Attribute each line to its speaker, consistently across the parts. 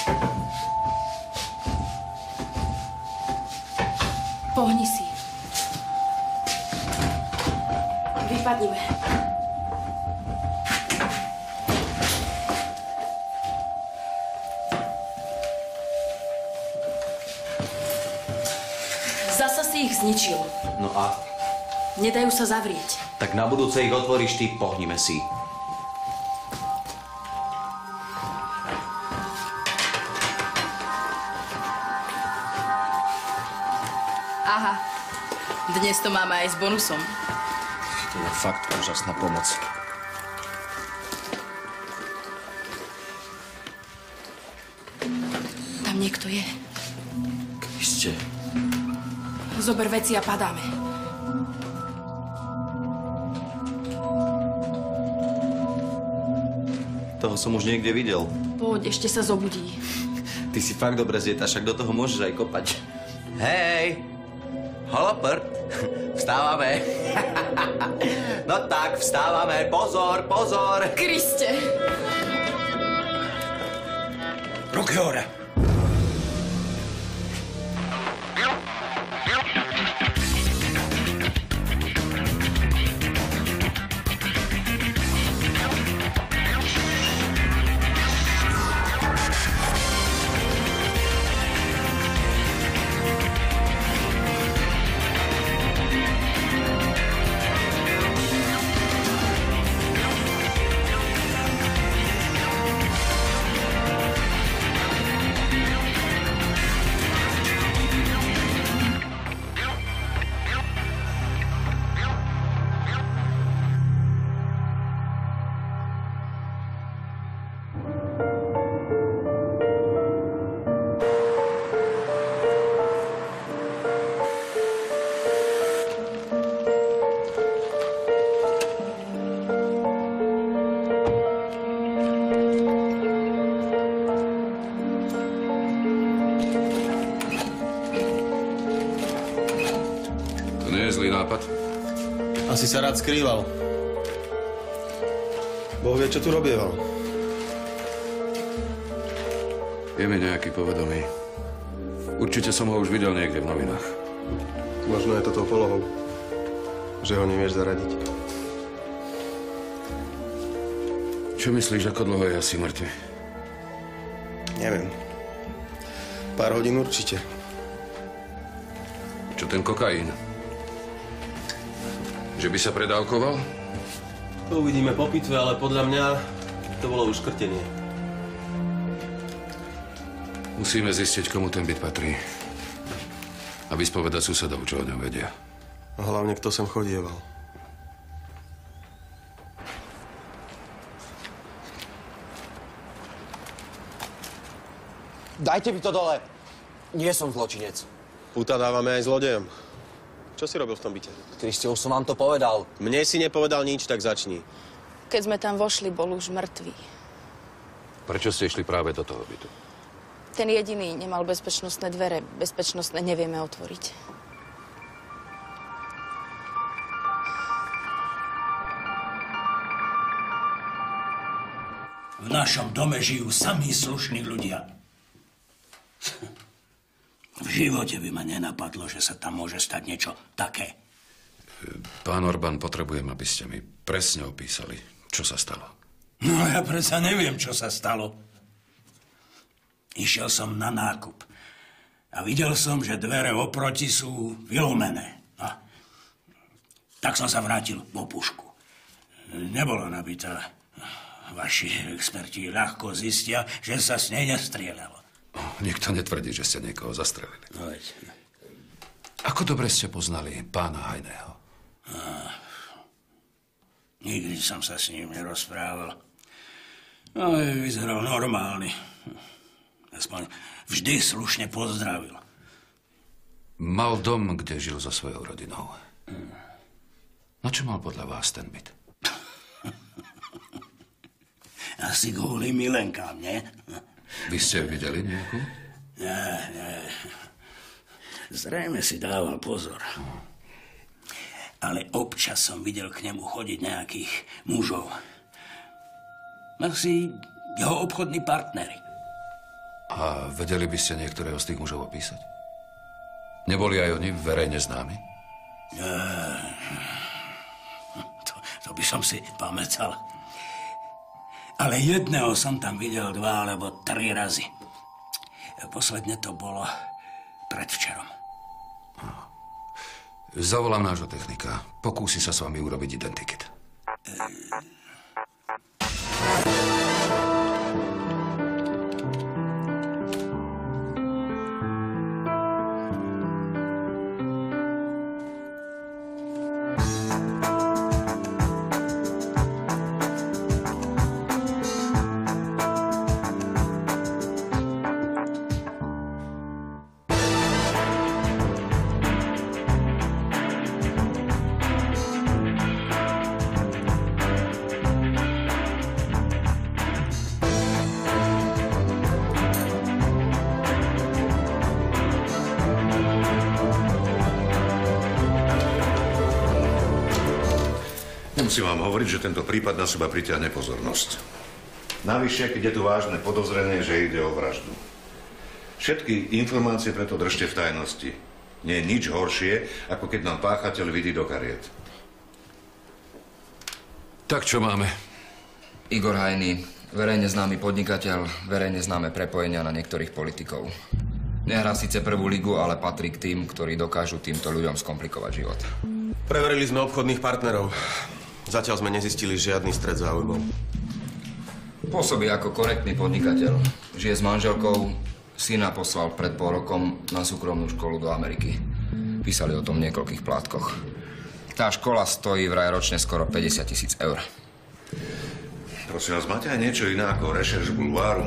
Speaker 1: Pohni si. Vypadnime. Zasa si ich zničil.
Speaker 2: No a?
Speaker 1: Nedajú sa zavrieť.
Speaker 2: Tak na budúce ich otvoríš ty, pohnime si.
Speaker 1: Aha. Dnes to máme aj s bonusom.
Speaker 2: To je fakt úžasná pomoc.
Speaker 1: Tam niekto je.
Speaker 2: Iste.
Speaker 1: Zober veci a padáme.
Speaker 2: Toho som už niekde videl.
Speaker 1: Poď, ešte sa zobudí.
Speaker 2: Ty si fakt dobre zjeta, však do toho môžeš aj kopať. Hej! Holoprt! Vstávame! No tak, vstávame! Pozor, pozor!
Speaker 1: Kriste!
Speaker 3: Ruky hore!
Speaker 4: Asi sa rád skrýval. Boh vie, čo tu robieval.
Speaker 5: Je mi nejaký povedomý. Určite som ho už videl niekde v novinách.
Speaker 4: Možno je to tou polohou, že ho nevieš zaradiť.
Speaker 5: Čo myslíš, ako dlho je asi mŕtvy?
Speaker 4: Neviem. Pár hodín určite.
Speaker 5: Čo ten kokain? Že by sa predávkoval?
Speaker 4: To uvidíme po pitve, ale podľa mňa to bolo uškrtenie.
Speaker 5: Musíme zistiť, komu ten byt patrí. A vyspovedať susedov, čo o ňom vedia.
Speaker 4: A hlavne, kto sem chodieval.
Speaker 6: Dajte mi to dole. Nie som zločinec.
Speaker 4: Puta dávame aj zlodejom. Čo si robil v tom byte?
Speaker 6: Kriste, už som vám to povedal.
Speaker 4: Mne si nepovedal nič, tak začni.
Speaker 1: Keď sme tam vošli, bol už mŕtvý.
Speaker 5: Prečo ste išli práve do toho bytu?
Speaker 1: Ten jediný nemal bezpečnostné dvere. Bezpečnostné nevieme otvoriť.
Speaker 3: V našom dome žijú samí slušní ľudia. V živote by ma nenapadlo, že sa tam môže stať niečo také.
Speaker 5: Pán Orbán, potrebujem, aby ste mi presne opísali, čo sa stalo.
Speaker 3: No ja predsa neviem, čo sa stalo. Išiel som na nákup a videl som, že dvere oproti sú vylomené. No. Tak som sa vrátil po pušku. Nebolo nabitá. Vaši experti ľahko zistia, že sa s nej nestrieľalo.
Speaker 5: Nikto netvrdí, že ste niekoho zastrelili.
Speaker 3: No veď.
Speaker 5: Ako dobre ste poznali pána Hajného?
Speaker 3: Nikdy som sa s ním nerozprával. No, vyzeral normálny. Aspoň vždy slušne pozdravil.
Speaker 5: Mal dom, kde žil so svojou rodinou. Na čo mal podľa vás ten byt?
Speaker 3: Asi kvôli milenkám, nie?
Speaker 5: Vy ste videli nejakú?
Speaker 3: Nie. Zrejme si dával pozor. Ale občas som videl k nemu chodiť nejakých mužov. Asi jeho obchodní partneri.
Speaker 5: A vedeli by ste niektorého z tých mužov opísať? Neboli aj oni verejne známi?
Speaker 3: To by som si pamätal. Ale jedného som tam videl 2 alebo 3 razy. Posledne to bolo predvčerom.
Speaker 5: Zavolám nášho technika. Pokúsi sa s vami urobiť identikit.
Speaker 7: Musím vám hovoriť, že tento prípad na seba pritiahne pozornosť. Navyše, keď je tu vážne podozrenie, že ide o vraždu. Všetky informácie preto držte v tajnosti. Nie je nič horšie, ako keď nám páchateľ vidí do kariet.
Speaker 5: Tak čo máme?
Speaker 8: Igor Hajný, verejne známy podnikateľ, verejne známe prepojenia na niektorých politikov. Nehrá síce prvú ligu, ale patrí k tým, ktorí dokážu týmto ľuďom skomplikovať život.
Speaker 4: Preverili sme obchodných partnerov. Zatiaľ sme nezistili žiadny stret záujmov.
Speaker 8: Pôsobí ako korektný podnikateľ. Žije s manželkou, syna poslal pred pol rokom na súkromnú školu do Ameriky. Písali o tom v niekoľkých plátkoch. Tá škola stojí vraj ročne skoro 50 000 eur.
Speaker 7: Prosím vás, máte aj niečo iné ako rešerš bulváru?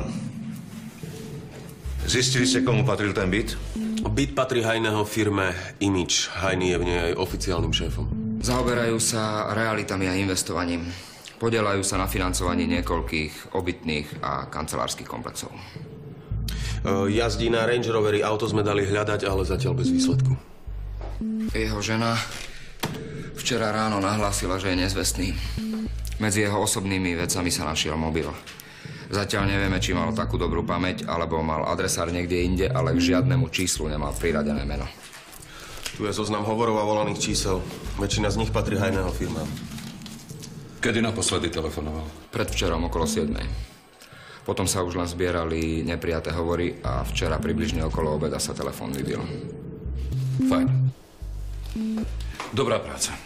Speaker 7: Zistili ste, komu patril ten byt?
Speaker 4: Byt patrí Hajného firme Image. Hajný je v nej aj oficiálnym šéfom.
Speaker 8: Zaoberajú sa realitami a investovaním. Podieľajú sa na financovaní niekoľkých obytných a kancelárskych komplexov.
Speaker 4: Jazdí na Range Roveri, auto sme dali hľadať, ale zatiaľ bez výsledku.
Speaker 8: Jeho žena včera ráno nahlásila, že je nezvestný. Medzi jeho osobnými vecami sa našiel mobil. Zatiaľ nevieme, či mal takú dobrú pamäť, alebo mal adresár niekde inde, ale k žiadnemu číslu nemal priradené meno.
Speaker 4: Tu je zoznam hovorov a volaných čísel. Väčšina z nich patrí Hajného firmám.
Speaker 5: Kedy naposledy telefonoval?
Speaker 8: Predvčerom okolo 7. Potom sa už len zbierali neprijaté hovory a včera približne okolo obeda sa telefón vybil.
Speaker 5: Fajn. Dobrá práca.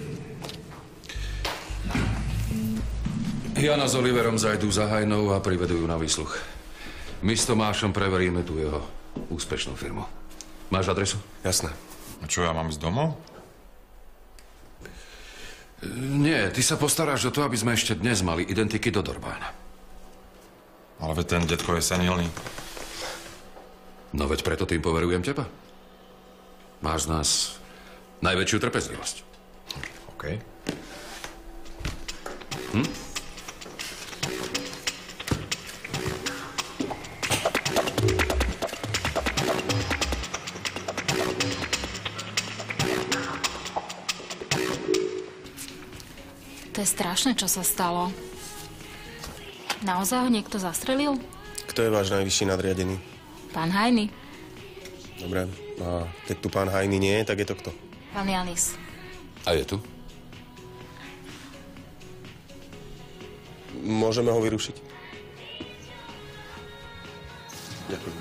Speaker 5: Jana s Oliverom zajdú za Hajnou a privedú ju na výsluch. My s Tomášom preveríme tú jeho úspešnú firmu. Máš adresu?
Speaker 4: Jasné.
Speaker 9: A čo, ja mám ísť domov?
Speaker 5: Nie, ty sa postaráš o to, aby sme ešte dnes mali identiky do Dorbána.
Speaker 9: Ale veď ten detko je senilný.
Speaker 5: No veď preto tým poverujem teba. Máš z nás najväčšiu trpezlivosť.
Speaker 9: OK.
Speaker 10: To je strašné, čo sa stalo. Naozaj ho niekto zastrelil?
Speaker 4: Kto je váš najvyšší nadriadený?
Speaker 10: Pán Hajný.
Speaker 4: Dobre. A keď tu pán Hajný nie je, tak je to kto?
Speaker 10: Pán Janis.
Speaker 5: A je tu?
Speaker 4: Môžeme ho vyrušiť? Ďakujem.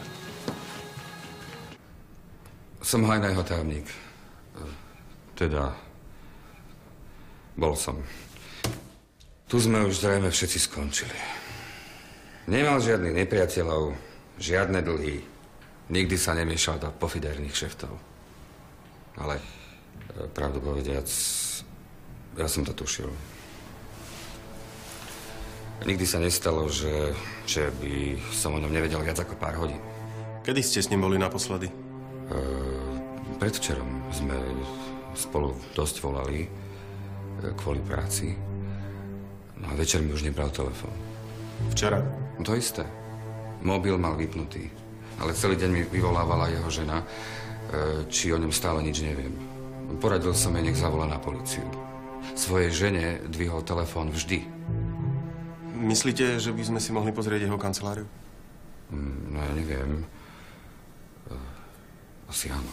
Speaker 8: Som Hajného tajomník. Teda... Bol som. Tu sme už zrejme všetci skončili. Nemal žiadnych nepriateľov, žiadne dlhy. Nikdy sa nemiešal do pofiderných šeftov. Ale, pravdu povediac, ja som to tušil. Nikdy sa nestalo, že by som o ňom nevedel viac ako pár hodín.
Speaker 4: Kedy ste s ním boli naposledy?
Speaker 8: Predvčerom sme spolu dosť volali kvôli práci. No a večer mi už nebral telefón.
Speaker 4: Včera?
Speaker 8: To isté. Mobil mal vypnutý. Ale celý deň mi vyvolávala jeho žena, či o ňom stále nič neviem. Poradil som jej, nech zavolá na políciu. Svojej žene dvihol telefón vždy.
Speaker 4: Myslíte, že by sme si mohli pozrieť jeho kanceláriu?
Speaker 8: No ja neviem. Asi áno.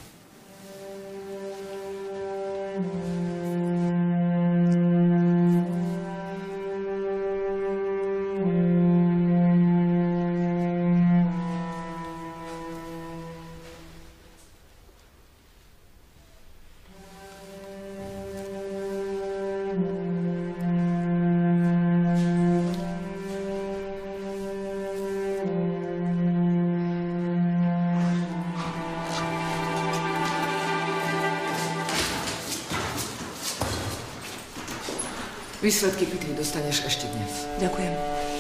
Speaker 11: Výsledky pitvy dostaneš ešte dnes.
Speaker 1: Ďakujem.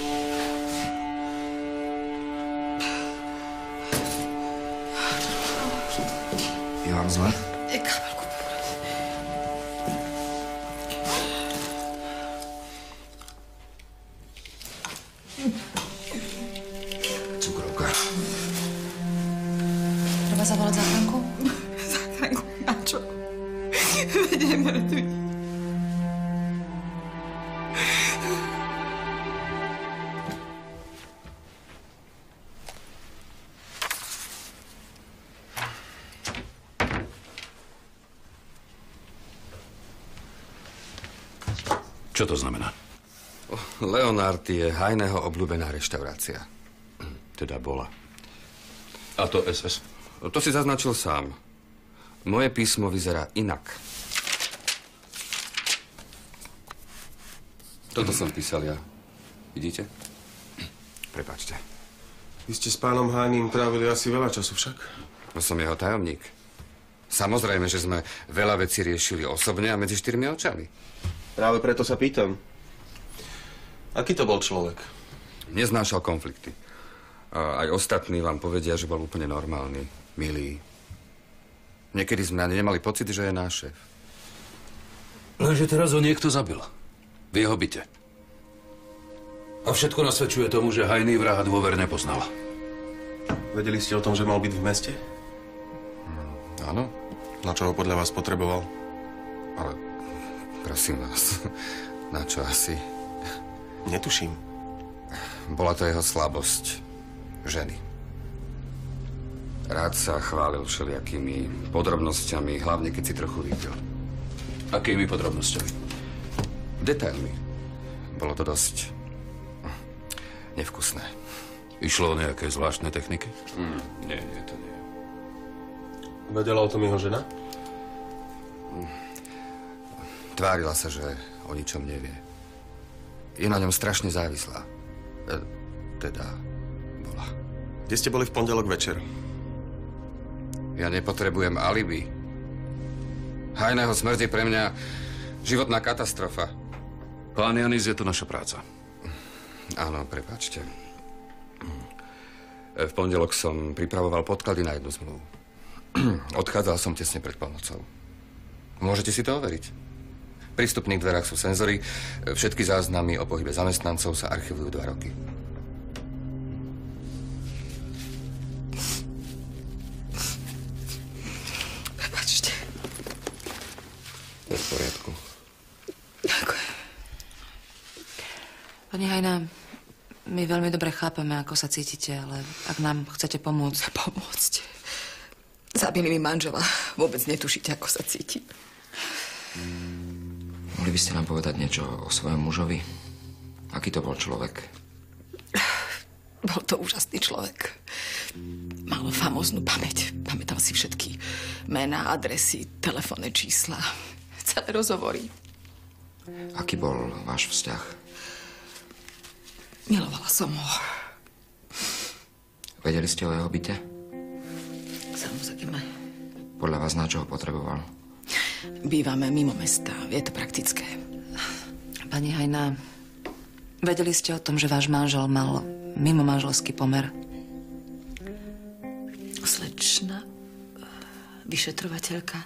Speaker 8: Je vám zle?
Speaker 11: Je kabelku.
Speaker 8: Cukrovka.
Speaker 1: Treba zavolať záchranku?
Speaker 11: Záchranku? Na čo? Veď je mŕtvy.
Speaker 5: Čo to znamená?
Speaker 8: Leonard je Heineho obľúbená reštaurácia.
Speaker 5: Teda bola. A to SS?
Speaker 8: To si zaznačil sám. Moje písmo vyzerá inak. Toto som písal ja. Vidíte? Prepáčte.
Speaker 4: Vy ste s pánom Heinim trávili asi veľa času však?
Speaker 8: No som jeho tajomník. Samozrejme, že sme veľa vecí riešili osobne a medzi štyrmi očami.
Speaker 4: Práve preto sa pýtam. Aký to bol človek?
Speaker 8: Neznášal konflikty. A aj ostatní vám povedia, že bol úplne normálny, milý. Niekedy sme ani nemali pocit, že je náš šéf.
Speaker 5: Lenže teraz ho niekto zabil. V jeho byte. A všetko nasvedčuje tomu, že Heiny vraha dôverne poznal.
Speaker 4: Vedeli ste o tom, že mal byť v meste?
Speaker 8: Áno.
Speaker 4: Na čo ho podľa vás potreboval?
Speaker 8: Ale prosím vás, na čo asi?
Speaker 4: Netuším.
Speaker 8: Bola to jeho slabosť. Ženy. Rád sa chválil všelijakými podrobnosťami, hlavne keď si trochu videl.
Speaker 5: Akými podrobnosťami?
Speaker 8: Detailmi. Bolo to dosť nevkusné.
Speaker 5: Išlo o nejaké zvláštne techniky? Nie, to nie.
Speaker 4: Vedela o tom jeho žena?
Speaker 8: Tvárila sa, že o ničom nevie. Je na ňom strašne závislá. Teda bola.
Speaker 4: Kde ste boli v pondelok večer?
Speaker 8: Ja nepotrebujem alibi. Heineho smrť je pre mňa životná katastrofa.
Speaker 5: Pán Janis, je to naša práca.
Speaker 8: Áno, prepáčte. V pondelok som pripravoval podklady na jednu zmluvu. Odchádzal som tesne pred polnocou. Môžete si to overiť. Pri vstupných dverách sú senzory. Všetky záznamy o pohybe zamestnancov sa archivujú 2 roky.
Speaker 11: Prepačte.
Speaker 8: Je v poriadku.
Speaker 11: Ďakujem.
Speaker 1: Pani Hajna, my veľmi dobre chápeme, ako sa cítite, ale ak nám chcete pomôcť...
Speaker 11: Pomôcť? Zabili mi manžela. Vôbec netušíte, ako sa cíti.
Speaker 8: Mohli by ste nám povedať niečo o svojom mužovi? Aký to bol človek?
Speaker 11: Bol to úžasný človek. Mal famóznu pamäť. Pamätal si všetky mená, adresy, telefónne čísla, celé rozhovory.
Speaker 8: Aký bol váš vzťah?
Speaker 11: Milovala som ho.
Speaker 8: Vedeli ste o jeho byte?
Speaker 11: Samozrejme.
Speaker 8: Podľa vás na čo ho potreboval?
Speaker 11: Bývame mimo mesta. Je to praktické.
Speaker 1: Pani Hajna, vedeli ste o tom, že váš manžel mal mimo manželský pomer?
Speaker 11: Slečna, vyšetrovateľka.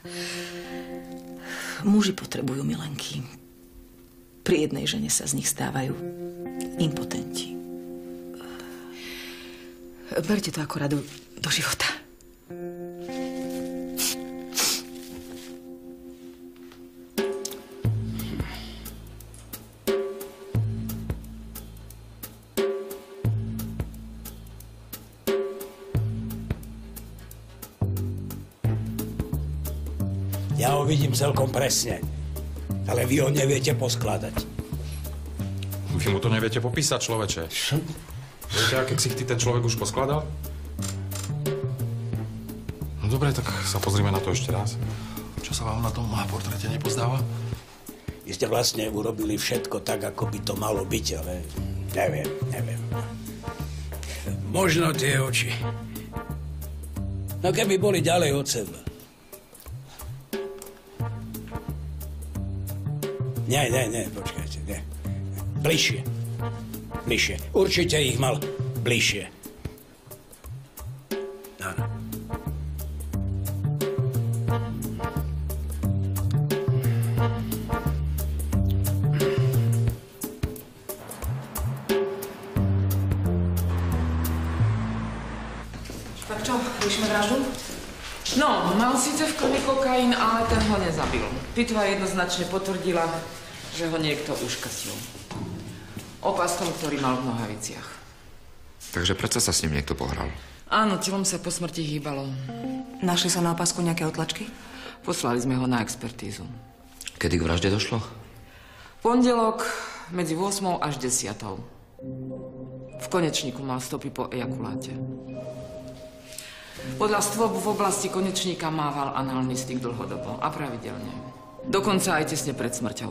Speaker 11: Muži potrebujú milenky. Pri jednej žene sa z nich stávajú impotenti. Berte to ako radu do života.
Speaker 3: Ja ho vidím celkom presne. Ale vy ho neviete poskladať.
Speaker 9: Vy mu to neviete popísať, človeče. Viete, aké ksichty ten človek už poskladal? No dobre, tak sa pozrime na to ešte raz. Čo sa vám na tom portréte nepozdáva?
Speaker 3: Vy ste vlastne urobili všetko tak, ako by to malo byť, ale neviem. Možno tie oči. No keby boli ďalej od seba. Nie, počkajte, nie. Bližšie. Určite ich mal bližšie. Áno.
Speaker 12: Tak čo, riešime vraždu? No, mal síce v krvi kokain, ale ten ho nezabil. Pitva jednoznačne potvrdila, že ho niekto uškrtil. Opaskom, ktorý mal v nohaviciach.
Speaker 8: Takže prečo sa s ním niekto pohral?
Speaker 12: Áno, telom sa po smrti hýbalo.
Speaker 1: Našli sa na opasku nejaké otlačky?
Speaker 12: Poslali sme ho na expertízu.
Speaker 8: Kedy k vražde došlo?
Speaker 12: Pondelok medzi 8 až 10. V konečníku mal stopy po ejakuláte. Podľa stôp v oblasti konečníka mával análny styk dlhodobo a pravidelne. Dokonca aj tesne pred smrťou.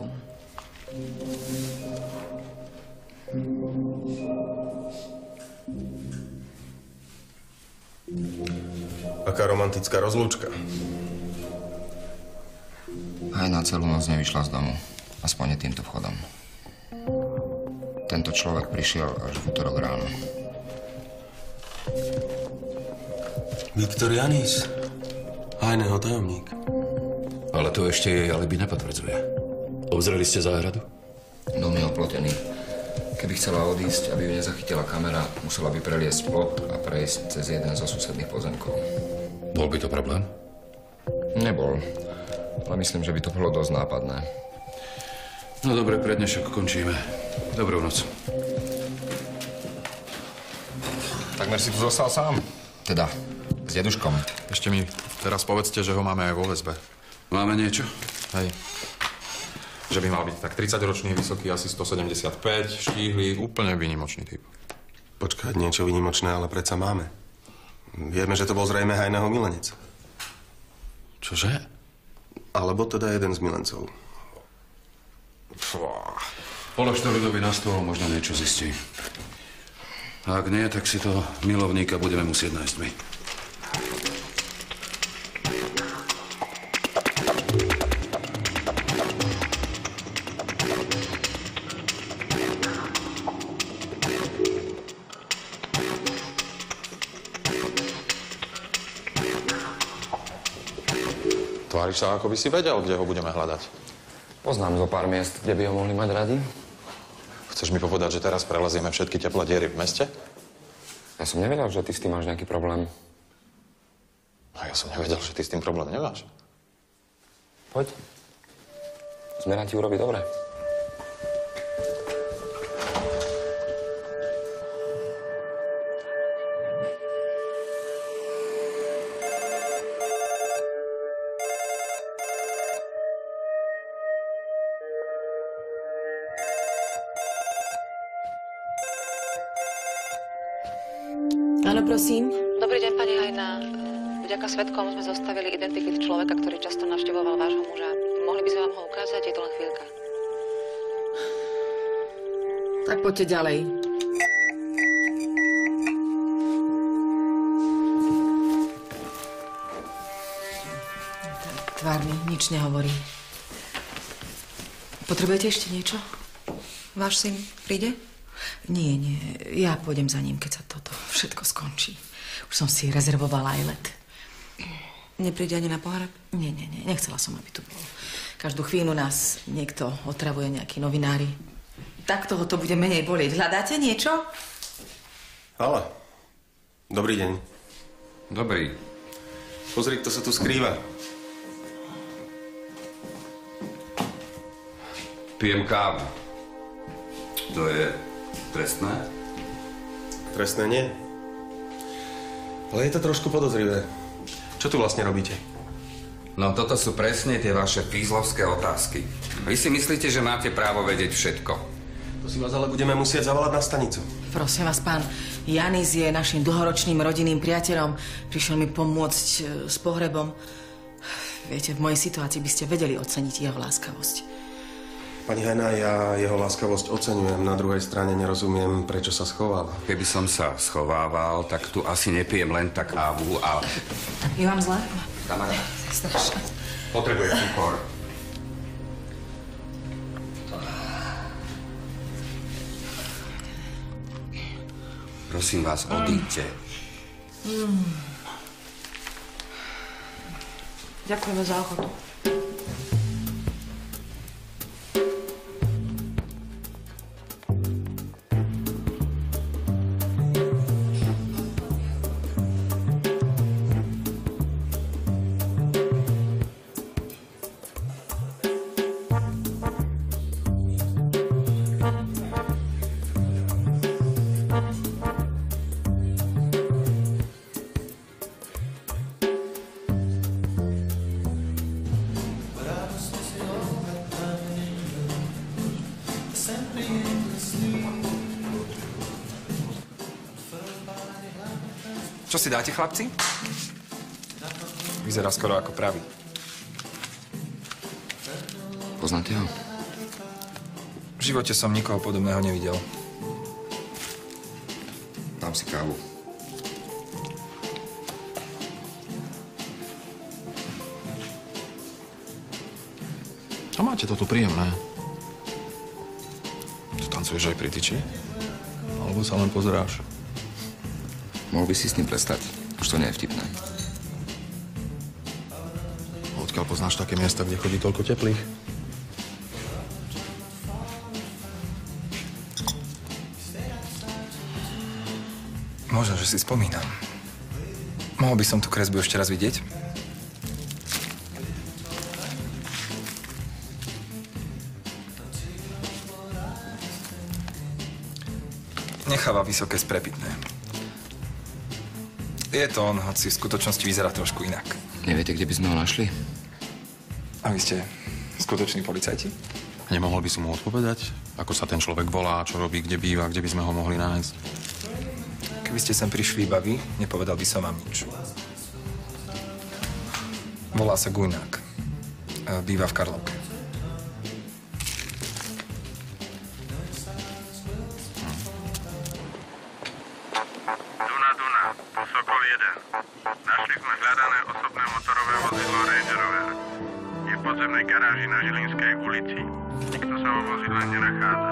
Speaker 4: Aká romantická rozlúčka.
Speaker 8: Aj na celú noc nevyšla z domu. Aspoň týmto vchodom. Tento človek prišiel až v utorok ráno.
Speaker 4: Viktor Janis. Hajného tajomník.
Speaker 5: Ale to ešte jej alibi nepotvrdzuje. Obzreli ste záhradu?
Speaker 8: Dom je oplotený. Keby chcela odísť, aby ju nezachytila kamera, musela by preliesť plot a prejsť cez jeden zo susedných pozemkov.
Speaker 5: Bol by to problém?
Speaker 8: Nebol. Ale myslím, že by to bolo dosť nápadné.
Speaker 5: No dobre, pre dnešok končíme. Dobrú noc.
Speaker 9: Takmer si tu zostal sám.
Speaker 8: Teda, s deduškom.
Speaker 9: Ešte mi teraz povedzte, že ho máme aj vo väzbe.
Speaker 5: Máme niečo?
Speaker 9: Hej. Že by mal byť tak 30-ročný, vysoký, asi 175, štíhly, úplne výnimočný typ.
Speaker 4: Počkať, niečo výnimočné, ale predsa máme. Vieme, že to bol zrejme Hajného milenec.
Speaker 5: Čože?
Speaker 4: Alebo teda jeden z milencov.
Speaker 5: Polož to ľudovi na stôl, možno niečo zistí. A ak nie, tak si to milovníka budeme musieť nájsť my.
Speaker 9: Tváriš sa, ako by si vedel, kde ho budeme hľadať.
Speaker 8: Poznám zo pár miest, kde by ho mohli mať radi.
Speaker 9: Chceš mi povedať, že teraz prelezieme všetky teplé diery v meste?
Speaker 8: Ja som nevedel, že ty s tým máš nejaký problém.
Speaker 9: A ja som nevedel, že ty s tým problém nemáš.
Speaker 8: Poď. Zmena ti urobí dobre.
Speaker 11: Áno, prosím.
Speaker 1: Dobrý deň, pani Hajná. Vďaka svedkom sme zostavili identiklit človeka, ktorý často navštevoval vášho muža. Mohli by sme vám ho ukázať? Je to len chvíľka.
Speaker 12: Tak poďte ďalej. Tvárny, nič nehovorí. Potrebujete ešte niečo?
Speaker 1: Váš syn príde?
Speaker 11: Nie, ja pôjdem za ním, keď sa toto všetko skončí. Už som si rezervovala aj let.
Speaker 1: Nepríde ani na pohreb?
Speaker 11: Nie, nechcela som, aby tu bol. Každú chvíľu nás niekto otravuje, nejakí novinári. Tak toho to bude menej bolieť. Hľadáte niečo?
Speaker 4: Haló. Dobrý deň.
Speaker 5: Dobrý.
Speaker 4: Pozri, kto sa tu skrýva.
Speaker 5: Pijem kávu. To je trestné?
Speaker 4: Trestné nie. Ale je to trošku podozrivé. Čo tu vlastne robíte?
Speaker 8: No toto sú presne tie vaše fízlovské otázky. Vy si myslíte, že máte právo vedieť všetko.
Speaker 4: To si vás ale budeme musieť zavolať na stanicu.
Speaker 11: Prosím vás, pán, Janis je našim dlhoročným rodinným priateľom. Prišiel mi pomôcť s pohrebom. Viete, v mojej situácii by ste vedeli oceniť jeho láskavosť.
Speaker 4: Pani Hajná, ja jeho láskavosť oceňujem. Na druhej strane nerozumiem, prečo sa schováva.
Speaker 8: Keby som sa schovával, tak tu asi nepijem len tak kávu a...
Speaker 11: Je vám zle?
Speaker 8: Kamarát.
Speaker 11: Strašne.
Speaker 8: Potrebuje cukor. Prosím vás, odíďte.
Speaker 12: Ďakujeme za ochotu.
Speaker 13: Čo si dáte, chlapci? Vyzerá skoro ako pravý.
Speaker 8: Poznáte ho?
Speaker 13: V živote som nikoho podobného nevidel.
Speaker 8: Dám si kávu.
Speaker 9: A máte to tu príjemné. Tu tancuješ aj pri tyči? Alebo sa len pozeráš?
Speaker 8: Mohol by si s tým prestať. Už to nie je vtipné.
Speaker 9: Odkiaľ poznáš také miesta, kde chodí toľko teplých?
Speaker 13: Možno, že si spomínam. Mohol by som tú kresbu ešte raz vidieť? Necháva vysoké sprepitné. Je to on, hoci v skutočnosti vyzerá trošku inak.
Speaker 8: Neviete, kde by sme ho našli?
Speaker 13: A vy ste skutoční policajti?
Speaker 9: Nemohol by som mu odpovedať, ako sa ten človek volá, čo robí, kde býva, kde by sme ho mohli nájsť?
Speaker 13: Keby ste sem prišli iba vy, nepovedal by som vám nič. Volá sa Gujnák. Býva v Karlovke.
Speaker 14: garáži na Žilinskej ulici. Nikto sa vo vozidle nenachádza.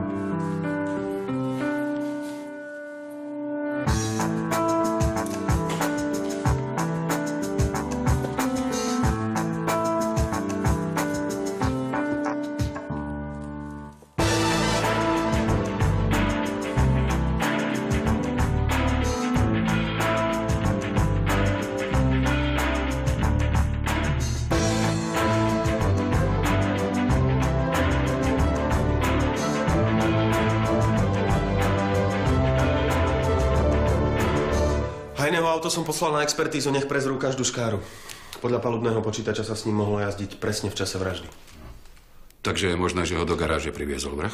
Speaker 4: Hajného auto som poslal na expertízu, nech prezrú každú škáru. Podľa palubného počítača sa s ním mohlo jazdiť presne v čase vraždy.
Speaker 5: Takže je možné, že ho do garáže priviezol vrah?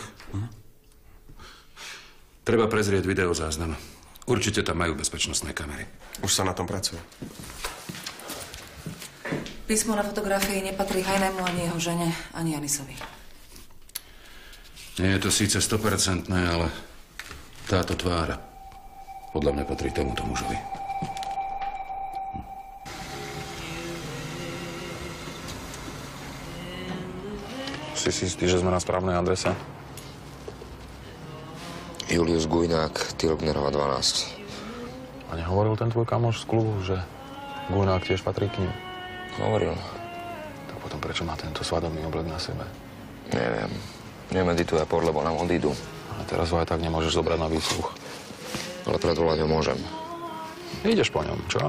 Speaker 5: Treba prezrieť videozáznam. Určite tam majú bezpečnostné kamery.
Speaker 4: Už sa na tom pracuje.
Speaker 15: Písmo na fotografii nepatrí Hajnému ani jeho žene, ani Janisovi.
Speaker 5: Nie je to síce 100%, ale táto tvár podľa mňa patrí tomuto mužovi.
Speaker 9: Si istý, že sme na správnej adrese?
Speaker 8: Julius Gujnák, Tilgnerova 12.
Speaker 9: A nehovoril ten tvoj kamoš z klubu, že Gujnák tiež patrí k ním?
Speaker 8: Hovoril.
Speaker 9: Tak potom prečo má tento svadobný oblek na sebe?
Speaker 8: Neviem. Nemedituje pod, lebo nám odídu.
Speaker 9: A teraz ho aj tak nemôžeš zobrať na výsluch.
Speaker 8: Ale predvolať ho môžem.
Speaker 9: Ideš po ňom, čo?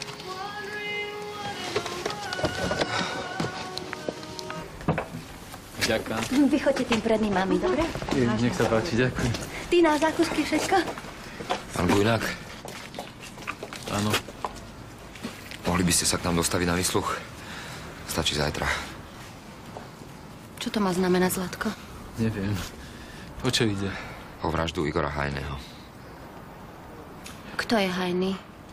Speaker 16: Ďakujem. Vy choďte tým predným, mami, dobre?
Speaker 17: Nech sa páči, ďakujem.
Speaker 16: Ty na zákusky všetko?
Speaker 8: Pán Gujnák?
Speaker 17: Áno.
Speaker 8: Mohli by ste sa k nám dostaviť na výsluch? stačí zajtra.
Speaker 15: Čo to má znamenať, Zlatko?
Speaker 17: Neviem. O čo ide?
Speaker 8: O vraždu Igora Hajného.
Speaker 15: Kto je Hajný?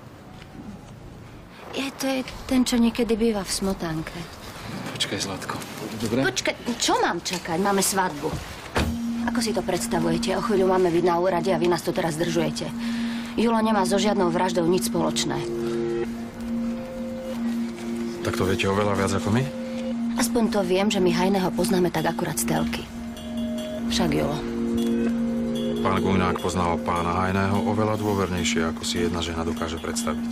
Speaker 15: To je ten, čo niekedy býva v Smotánke.
Speaker 17: Počkaj, Zlatko. Dobre?
Speaker 15: Počkaj, čo mám čakať? Máme svadbu. Ako si to predstavujete? O chvíľu máme byť na úrade a vy nás tu teraz zdržujete. Julo nemá so žiadnou vraždou nič spoločné.
Speaker 9: Tak to viete oveľa viac ako my?
Speaker 15: Aspoň to viem, že my Hajného poznáme tak akurát z telky. Však Julo.
Speaker 9: Pán Guňák poznal pána Hajného oveľa dôvernejšie, ako si jedna žena dokáže predstaviť.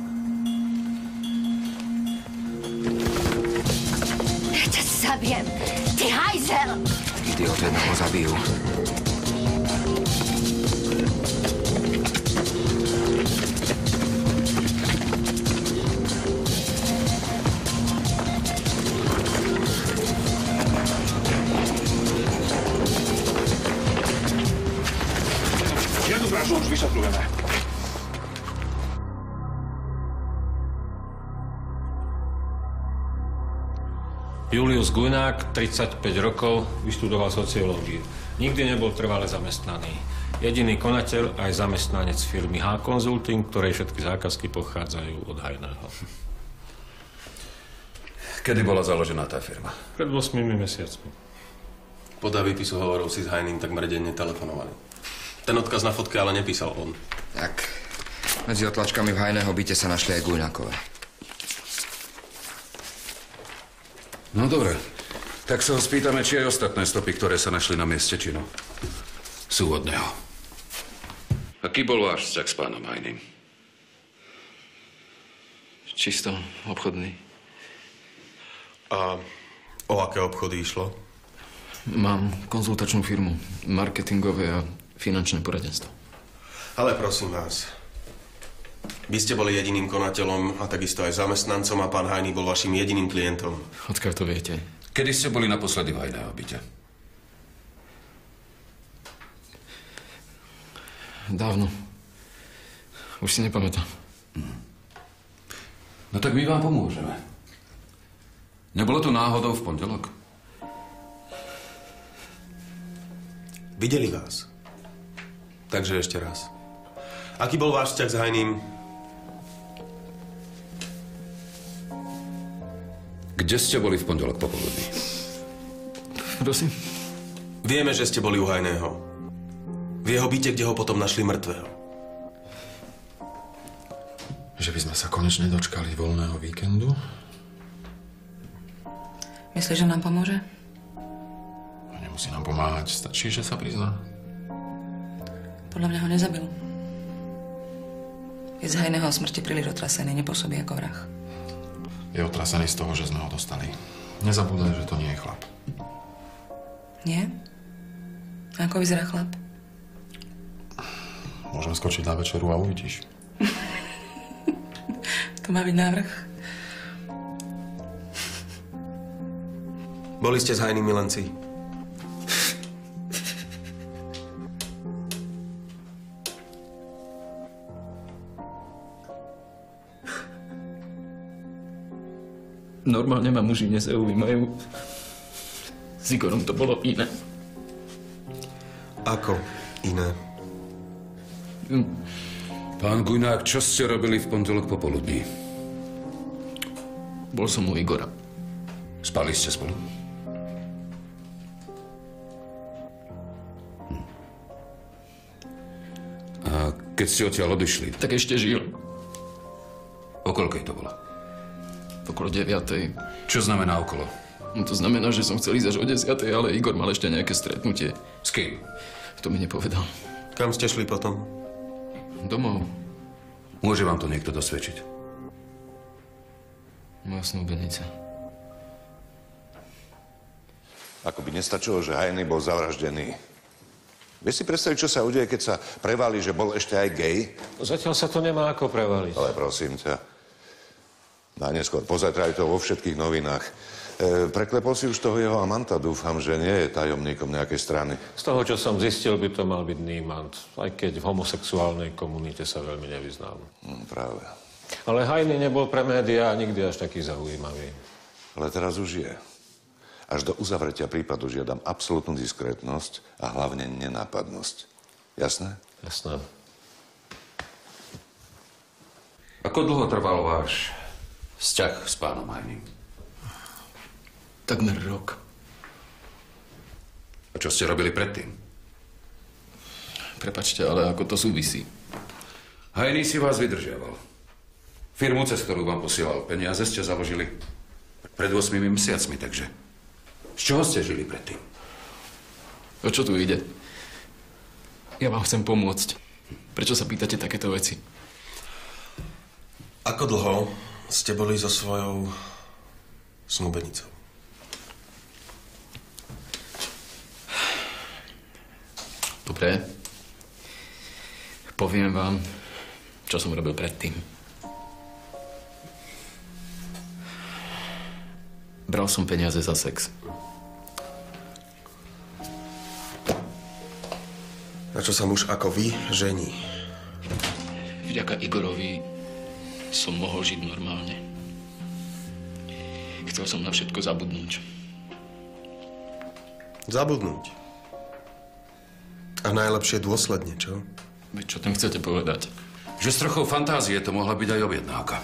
Speaker 15: Ja ťa zabijem! Ty hajzel!
Speaker 8: Idiot, jedného zabijú.
Speaker 3: Jednu vraždu už vysvetľujeme.
Speaker 18: Julius Guňák, 35 rokov, vyštudoval sociológiu. Nikdy nebol trvale zamestnaný. Jediný konateľ aj zamestnanec firmy H-Consulting, ktorej všetky zákazky pochádzajú od Hajného.
Speaker 5: Kedy bola založená tá firma?
Speaker 18: Pred 8 mesiacmi.
Speaker 4: Podľa výpisu hovorov si s Hajným takmer denne telefonovali. Ten odkaz na fotke ale nepísal on.
Speaker 8: Tak, medzi otlačkami v Hajného byte sa našli aj Guňákové.
Speaker 5: No dobre, tak sa ho spýtame, či aj ostatné stopy, ktoré sa našli na mieste činu, sú od neho. Aký bol váš vzťah s pánom Hajným?
Speaker 17: Čisto obchodný.
Speaker 4: A o aké obchody išlo?
Speaker 17: Mám konzultačnú firmu, marketingové a finančné poradenstvo.
Speaker 4: Ale prosím vás, vy ste boli jediným konateľom a takisto aj zamestnancom a pán Hajný bol vašim jediným klientom.
Speaker 17: Odkiaľ to viete?
Speaker 5: Kedy ste boli naposledy v Hajného byte?
Speaker 17: Dávno. Už si nepamätám.
Speaker 5: No tak my vám pomôžeme. Nebolo to náhodou v pondelok?
Speaker 4: Videli vás. Takže ešte raz. Aký bol váš vzťah s Hajným?
Speaker 5: Kde ste boli v pondelok popoludní?
Speaker 17: Prosím?
Speaker 4: Vieme, že ste boli u Hajného. V jeho byte, kde ho potom našli mŕtvého.
Speaker 9: Že by sme sa konečne dočkali voľného víkendu?
Speaker 11: Myslíš, že nám pomôže?
Speaker 9: Nemusí nám pomáhať, stačí, že sa prizná.
Speaker 11: Podľa mňa ho nezabil. Je z Hajného smrti príliš otrasený, nepôsobí ako vrah.
Speaker 9: Je otrasený z toho, že sme ho dostali. Nezabúdaj, že to nie je chlap.
Speaker 11: Nie? A ako vyzerá chlap?
Speaker 9: Môžeme skočiť na večeru a uvidíš.
Speaker 11: To má byť návrh.
Speaker 4: Boli ste s Hajným milenci?
Speaker 17: Normálne ma muži nezaujímajú. S Igorom to bolo iné.
Speaker 4: Ako iné?
Speaker 5: Pán Guňák, čo ste robili v pondelok popoludní?
Speaker 17: Bol som u Igora.
Speaker 5: Spali ste spolu? A keď ste odtiaľ odišli?
Speaker 17: Tak ešte žil.
Speaker 5: O koľkej to bolo?
Speaker 17: Okolo 9.
Speaker 5: Čo znamená okolo?
Speaker 17: No to znamená, že som chcel ísť až o 10, ale Igor mal ešte nejaké stretnutie.
Speaker 5: S kým?
Speaker 17: To mi nepovedal.
Speaker 4: Kam ste šli potom?
Speaker 17: Domov.
Speaker 5: Môže vám to niekto dosvedčiť?
Speaker 17: Moja snúbenica.
Speaker 7: Ako by nestačilo, že Hajný bol zavraždený. Vieš si predstaviť, čo sa udeje, keď sa prevalí, že bol ešte aj gej?
Speaker 18: Zatiaľ sa to nemá ako prevaliť.
Speaker 7: Ale prosím ťa, najneskôr, pozajtra je to vo všetkých novinách. Preklepol si už toho jeho amanta, dúfam, že nie je tajomníkom nejakej strany.
Speaker 18: Z toho, čo som zistil, by to mal byť nímant, aj keď v homosexuálnej komunite sa veľmi nevyznám.
Speaker 7: Práve.
Speaker 18: Ale Hajný nebol pre médiá nikdy až taký zaujímavý.
Speaker 7: Ale teraz už je. Až do uzavretia prípadu žiadam absolútnu diskrétnosť a hlavne nenápadnosť. Jasné?
Speaker 9: Jasné.
Speaker 5: Ako dlho trval váš vzťah s pánom Hajným?
Speaker 17: Takmer rok.
Speaker 5: A čo ste robili predtým?
Speaker 17: Prepačte, ale ako to súvisí?
Speaker 5: Hajný si vás vydržiaval. Firmu, cez ktorú vám posielal peniaze, ste založili pred 8 mesiacmi, takže z čoho ste žili predtým?
Speaker 17: O čo tu ide? Ja vám chcem pomôcť. Prečo sa pýtate takéto veci?
Speaker 4: Ako dlho ste boli so svojou snúbenicou?
Speaker 17: Dobre. Poviem vám, čo som robil predtým. Bral som peniaze za sex.
Speaker 4: Na čo sa muž ako vy žení?
Speaker 17: Vďaka Igorovi som mohol žiť normálne. Chcel som na všetko zabudnúť.
Speaker 4: Zabudnúť? A najlepšie dôsledne, čo?
Speaker 17: Veď čo tým chcete povedať?
Speaker 5: Že s trochou fantázie to mohla byť aj objednávka.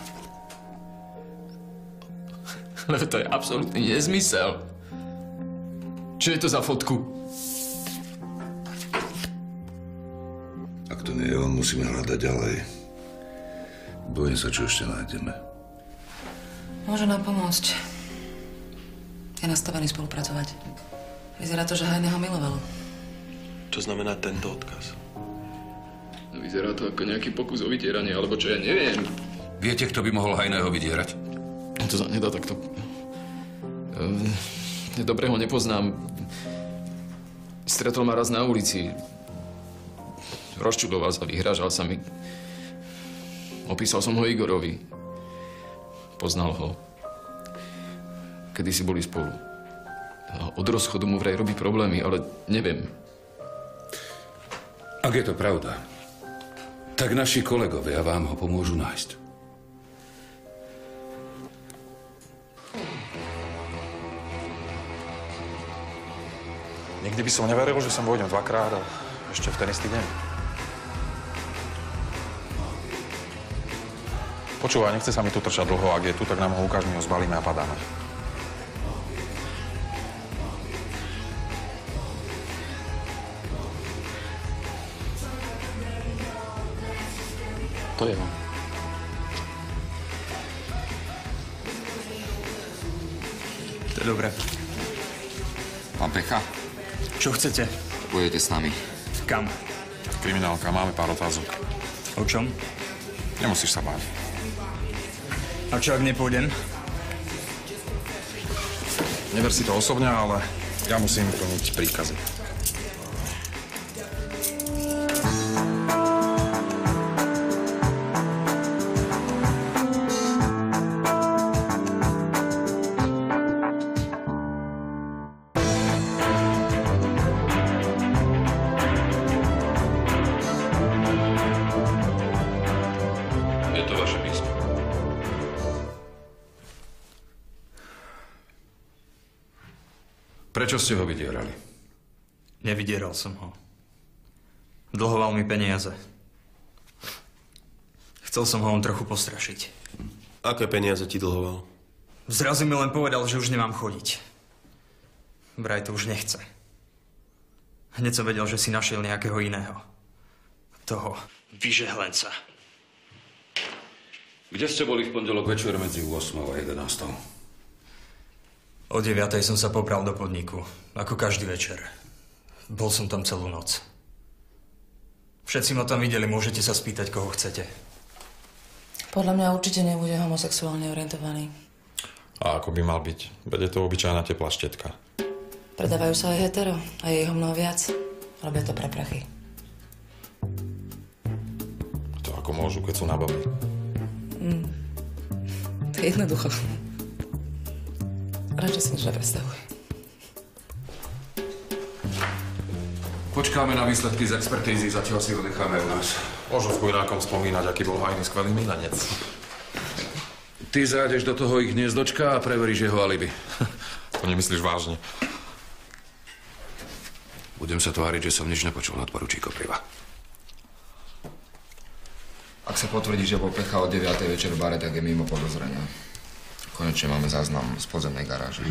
Speaker 17: Ale to je absolútny nezmysel. Čo je to za fotku?
Speaker 7: Ak to nie je on, musíme hľadať ďalej. Bojím sa, čo ešte nájdeme.
Speaker 1: Môže nám pomôcť. Je nastavený spolupracovať. Vyzerá to, že Hajného miloval.
Speaker 4: Čo znamená tento odkaz?
Speaker 17: No, vyzerá to ako nejaký pokus o vydieranie, alebo čo, ja neviem.
Speaker 5: Viete, kto by mohol Hajného vydierať?
Speaker 17: To sa nedá takto. Dobre ho nepoznám. Stretol ma raz na ulici. Rozčudoval sa, vyhrážal sa mi. Opísal som ho Igorovi. Poznal ho. Kedysi boli spolu. A od rozchodu mu vraj robí problémy, ale neviem.
Speaker 5: Ak je to pravda, tak naši kolegovia vám ho pomôžu nájsť.
Speaker 9: Nikdy by som neveril, že sem vojdem dvakrát a ešte v ten istý deň. Počúvaj, nechce sa mi tu trčať dlho. Ak je tu, tak nám ho ukáž, my ho zbalíme a padáme.
Speaker 17: To je on.
Speaker 13: To je dobré.
Speaker 8: Pán Pecha?
Speaker 13: Čo chcete?
Speaker 8: Pôjdete s nami.
Speaker 13: Kam?
Speaker 9: Kriminálka, máme pár otázok.
Speaker 13: O čom?
Speaker 9: Nemusíš sa báť.
Speaker 13: A čo, ak nepôjdem?
Speaker 9: Neber si to osobne, ale ja musím plniť príkazy.
Speaker 5: Je to vaše písmo. Prečo ste ho vydierali?
Speaker 13: Nevydieral som ho. Dlhoval mi peniaze. Chcel som ho on trochu postrašiť.
Speaker 4: Aké peniaze ti dlhoval?
Speaker 13: Zrazu mi len povedal, že už nemám chodiť. Vraj to už nechce. Hneď som vedel, že si našiel nejakého iného. Toho vyžehlenca.
Speaker 5: Kde ste boli v pondelok večer medzi 8 a 11?
Speaker 13: O 9:00 som sa pobral do podniku, ako každý večer. Bol som tam celú noc. Všetci ma tam videli, môžete sa spýtať, koho chcete.
Speaker 1: Podľa mňa určite nebude homosexuálne orientovaný.
Speaker 9: A ako by mal byť? Veď je to obyčajná teplá štetka.
Speaker 1: Predávajú sa aj hetero a je ich o mnoho viac. Robia to pre prachy.
Speaker 9: To ako môžu, keď sú na babi.
Speaker 1: To je jednoducho. Radšej si nič nepredstavuj.
Speaker 5: Počkáme na výsledky z expertízy, zatiaľ si ho necháme u nás.
Speaker 9: Môžu s Gujnákom spomínať, aký bol Hajný skvelý milanec.
Speaker 5: Ty zájdeš do toho ich hniezdočka a preveríš jeho alibi.
Speaker 9: To nemyslíš vážne?
Speaker 5: Budem sa tváriť, že som nič nepočul nad poručí Kopriva.
Speaker 8: Ak sa potvrdí, že bol Plecha o 9. večer v bare, tak je mimo podozrenia. Konečne máme záznam z podzemnej garáže.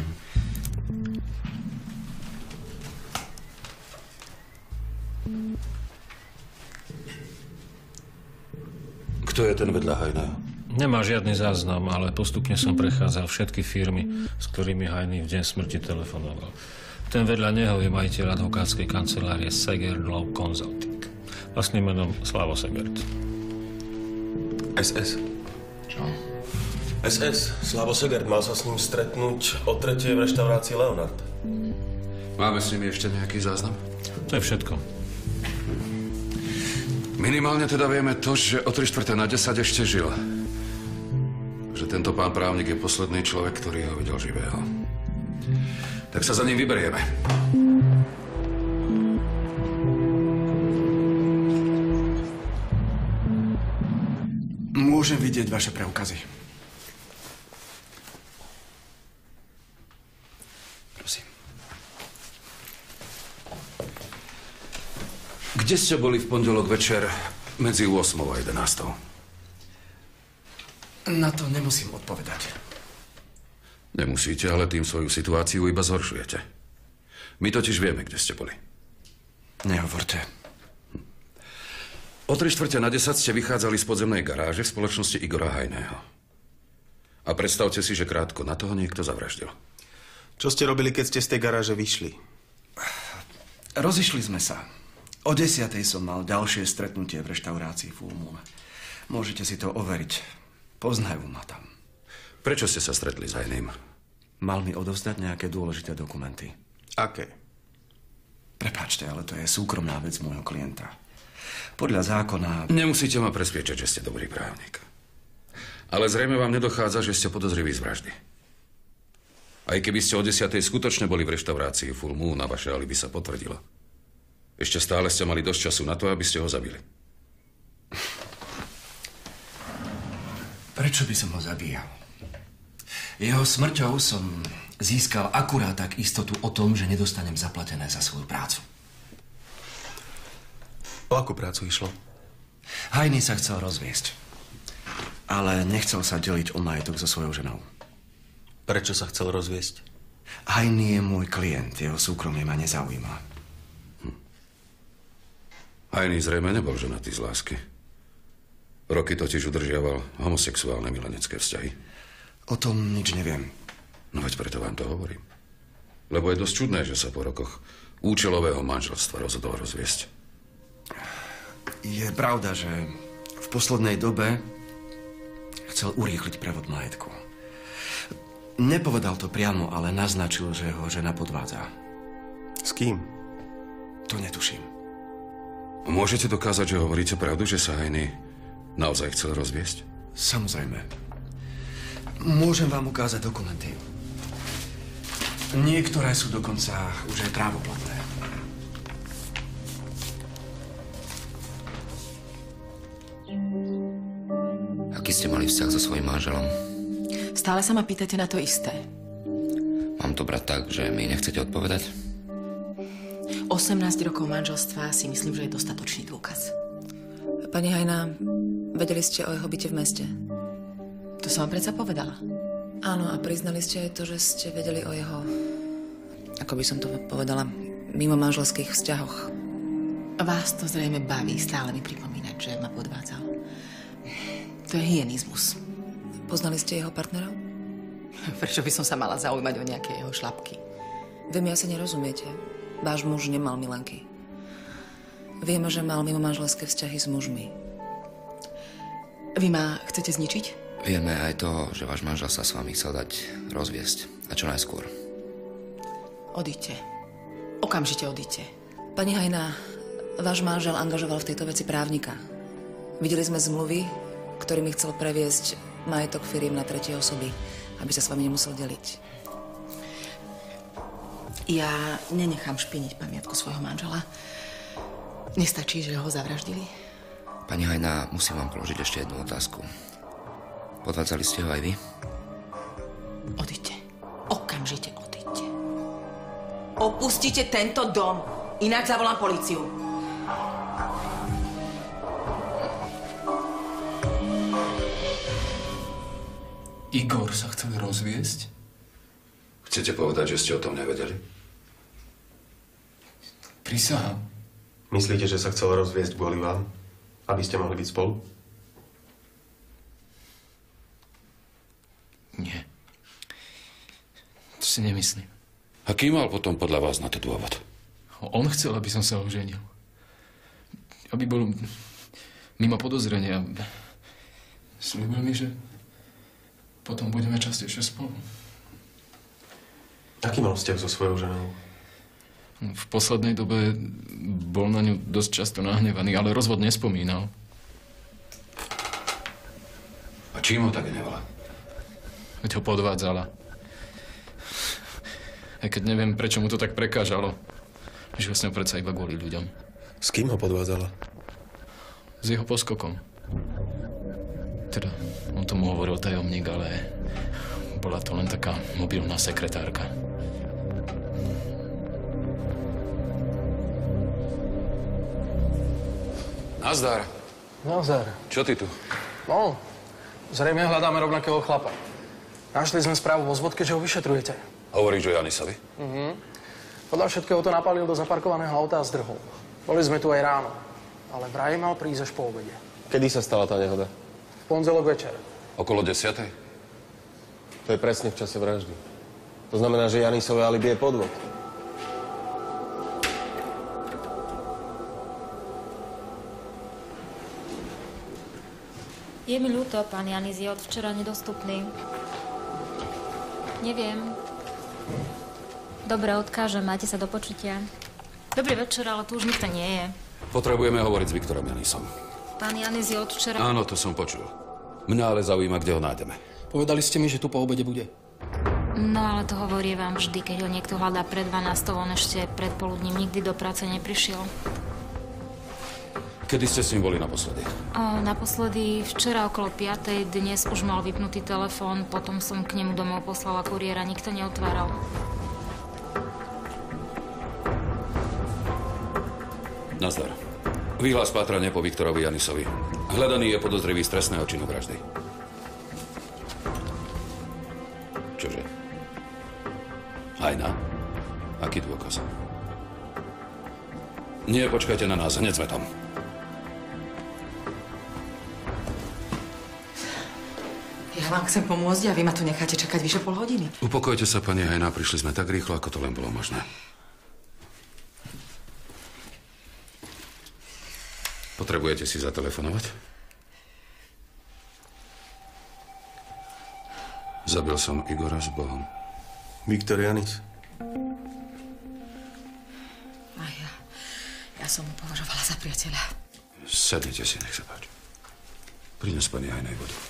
Speaker 5: Kto je ten vedľa Hajného?
Speaker 18: Nemá žiadny záznam, ale postupne som prechádzal všetky firmy, s ktorými Hajný v deň smrti telefonoval. Ten vedľa neho je majiteľ advokátskej kancelárie Segert Law Consulting. Vlastným menom Slavo Segert.
Speaker 4: SS.
Speaker 8: Čo?
Speaker 4: SS. Slavo Segert. Mal sa s ním stretnúť o 3. v reštaurácii Leonard.
Speaker 5: Máme s nimi ešte nejaký záznam?
Speaker 18: To je všetko.
Speaker 5: Minimálne teda vieme to, že o 3/4 na 10 ešte žil. Že tento pán právnik je posledný človek, ktorý ho videl živého. Tak sa za ním vyberieme.
Speaker 19: Môžem vidieť vaše preukazy.
Speaker 5: Prosím. Kde ste boli v pondelok večer medzi 8 a 11?
Speaker 19: Na to nemusím odpovedať.
Speaker 5: Nemusíte, ale tým svoju situáciu iba zhoršujete. My totiž vieme, kde ste boli.
Speaker 19: Nehovorte.
Speaker 5: O 3/4 na 10 ste vychádzali z podzemnej garáže v spoločnosti Igora Hajného. A predstavte si, že krátko na toho niekto zavraždil.
Speaker 4: Čo ste robili, keď ste z tej garáže vyšli?
Speaker 19: Rozišli sme sa. O 10. som mal ďalšie stretnutie v reštaurácii Full Moon. Môžete si to overiť. Poznajú ma tam.
Speaker 5: Prečo ste sa stretli s Hajným?
Speaker 19: Mal mi odovzdať nejaké dôležité dokumenty.
Speaker 4: Aké?
Speaker 19: Prepáčte, ale to je súkromná vec môjho klienta. Podľa zákona...
Speaker 5: Nemusíte ma presviečať, že ste dobrý právnik. Ale zrejme vám nedochádza, že ste podozriví z vraždy. Aj keby ste o 10. skutočne boli v reštaurácii Full Moon a vaše alibi sa potvrdilo. Ešte stále ste mali dosť času na to, aby ste ho zabili.
Speaker 19: Prečo by som ho zabíjal? Jeho smrťou som získal akurát tak istotu o tom, že nedostanem zaplatené za svoju prácu.
Speaker 4: O akú prácu išlo?
Speaker 19: Hajný sa chcel rozviesť. Ale nechcel sa deliť o majetok so svojou ženou.
Speaker 4: Prečo sa chcel rozviesť?
Speaker 19: Hajný je môj klient. Jeho súkromie ma nezaujíma.
Speaker 5: Hajný zrejme nebol ženatý z lásky. Roky totiž udržiaval homosexuálne milenecké vzťahy.
Speaker 19: O tom nič neviem.
Speaker 5: No veď preto vám to hovorím. Lebo je dosť čudné, že sa po rokoch účelového manželstva rozhodol rozviesť.
Speaker 19: Je pravda, že v poslednej dobe chcel urýchliť prevod majetku. Nepovedal to priamo, ale naznačil, že ho žena podvádza.
Speaker 4: S kým?
Speaker 19: To netuším.
Speaker 5: Môžete dokázať, že hovoríte pravdu, že sa Hajný naozaj chcel rozviesť?
Speaker 19: Samozrejme. Môžem vám ukázať dokumenty. Niektoré sú dokonca už aj právoplatné.
Speaker 8: Aký ste mali vzťah so svojím manželom?
Speaker 11: Stále sa ma pýtate na to isté.
Speaker 8: Mám to brať tak, že mi nechcete odpovedať?
Speaker 11: 18 rokov manželstva si myslím, že je dostatočný dôkaz.
Speaker 20: Pani Hajná, vedeli ste o jeho byte v meste?
Speaker 11: To som vám predsa povedala.
Speaker 20: Áno, a priznali ste aj to, že ste vedeli o jeho, ako by som to povedala, mimo manželských vzťahoch.
Speaker 11: Vás to zrejme baví stále mi pripomínať, že ma podvádzal. To je hyenizmus.
Speaker 20: Poznali ste jeho partnerov?
Speaker 11: Prečo by som sa mala zaujímať o nejaké jeho šlapky?
Speaker 20: Vy mi asi nerozumiete. Váš muž nemal milenky. Vieme, že mal mimo manželské vzťahy s mužmi.
Speaker 11: Vy ma chcete zničiť?
Speaker 8: Vieme aj to, že váš manžel sa s vami chcel dať rozviesť. A čo najskôr.
Speaker 11: Odíďte. Okamžite odíďte.
Speaker 20: Pani Hajná, váš manžel angažoval v tejto veci právnika. Videli sme zmluvy, ktorými chcel previesť majetok firiem na tretie osoby, aby sa s vami nemusel deliť.
Speaker 11: Ja nenechám špiniť pamiatku svojho manžela. Nestačí, že ho zavraždili?
Speaker 8: Pani Hajná, musím vám položiť ešte jednu otázku. Podvádzali ste ho aj vy?
Speaker 11: Odíďte. Okamžite odíďte. Opustite tento dom, inak zavolám políciu.
Speaker 17: Igor sa chcel rozviesť?
Speaker 5: Chcete povedať, že ste o tom nevedeli?
Speaker 17: Prisahám.
Speaker 4: Myslíte, že sa chcel rozviesť kvôli vám? Aby ste mohli byť spolu?
Speaker 17: Nie. To si nemyslím.
Speaker 5: Aký mal potom podľa vás na to dôvod?
Speaker 17: On chcel, aby som sa oženil. Aby bol mimo podozrenia. Sľúbil mi, že potom budeme častejšie spolu.
Speaker 4: Aký mal vzťah so svojou ženou?
Speaker 17: V poslednej dobe bol na ňu dosť často nahnevaný, ale rozvod nespomínal.
Speaker 5: A čím ho tak hnevala?
Speaker 17: Veď ho podvádzala. Aj keď neviem, prečo mu to tak prekážalo. Žil s ňou predsa iba kvôli ľuďom.
Speaker 4: S kým ho podvádzala?
Speaker 17: S jeho poskokom. Teda, on tomu hovoril tajomník, ale bola to len taká mobilná sekretárka.
Speaker 5: Nazdar.
Speaker 21: Nazdar.
Speaker 5: Čo ty tu?
Speaker 21: No, zrejme hľadáme rovnakého chlapa. Našli sme správu vo zvodke, že ho vyšetrujete.
Speaker 5: Hovoríš o Janisovi?
Speaker 21: Podľa všetkého to napálil do zaparkovaného auta a zdrhol. Boli sme tu aj ráno, ale vraj mal prísť až po obede.
Speaker 4: Kedy sa stala tá nehoda?
Speaker 21: V pondelok večer.
Speaker 5: Okolo 10:00?
Speaker 4: To je presne v čase vraždy. To znamená, že Janisové alibi je podvod.
Speaker 10: Je mi ľúto, pán Janis je od včera nedostupný. Neviem. Dobre, odkážem, majte sa do počutia. Dobrý večer, ale tu už nikto nie je.
Speaker 5: Potrebujeme hovoriť s Viktorom Janisom.
Speaker 10: Pán Janis je od včera...
Speaker 5: Áno, to som počul. Mňa ale zaujíma, kde ho nájdeme.
Speaker 21: Povedali ste mi, že tu po obede bude.
Speaker 10: No ale to hovorí vám vždy, keď ho niekto hľadá pred 12, on ešte pred poludním nikdy do práce neprišiel.
Speaker 5: Kedy ste s ním boli naposledy?
Speaker 10: Naposledy včera okolo 5:00, dnes už mal vypnutý telefón, potom som k nemu domov poslala kuriéra, nikto neotváral.
Speaker 5: Nazdar. Výhlas pátrania po Viktorovi Janisovi. Hľadaný je podozrivý z trestného činu vraždy. Čože? Hajna? Aký dôkaz? Nie, počkajte na nás, hneď sme tam.
Speaker 11: Ja vám chcem pomôcť a vy ma tu necháte čakať vyše pol hodiny.
Speaker 5: Upokojte sa, pani Hajna, prišli sme tak rýchlo, ako to len bolo možné. Potrebujete si zatelefonovať? Zabil som Igora s Bohom.
Speaker 4: Viktor Janis.
Speaker 11: A ja som mu považovala za priateľa.
Speaker 5: Sadnite si, nech sa páči. Prines pani Hajnej vodu.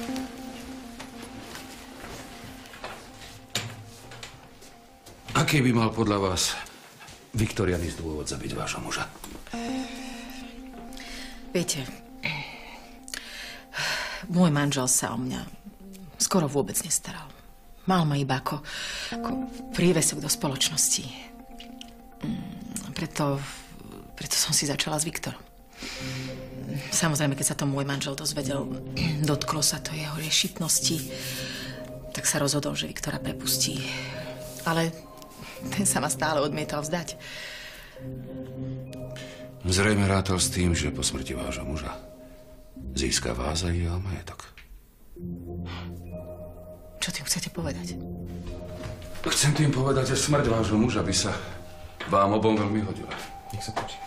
Speaker 5: Aký by mal podľa vás Viktor Janis dôvod zabiť vášho muža?
Speaker 11: Viete, môj manžel sa o mňa skoro vôbec nestaral. Mal ma iba ako prívesok do spoločnosti. Preto som si začala s Viktorom. Samozrejme, keď sa to môj manžel dozvedel, dotklo sa to jeho riešitnosti, tak sa rozhodol, že Viktora prepustí. Ale ten sa ma stále odmietal vzdať.
Speaker 5: Zrejme rátal s tým, že po smrti vášho muža získa vás a jeho majetok.
Speaker 11: Čo tým chcete povedať?
Speaker 5: Chcem tým povedať, že smrť vášho muža by sa vám obom veľmi hodila. Nech sa páči.